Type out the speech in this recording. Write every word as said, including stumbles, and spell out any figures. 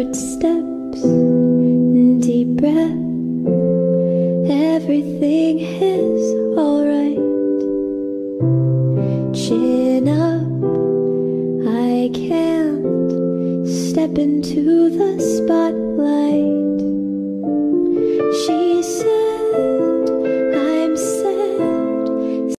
short steps, deep breath. Everything is alright. Chin up, I can't step into the spotlight. She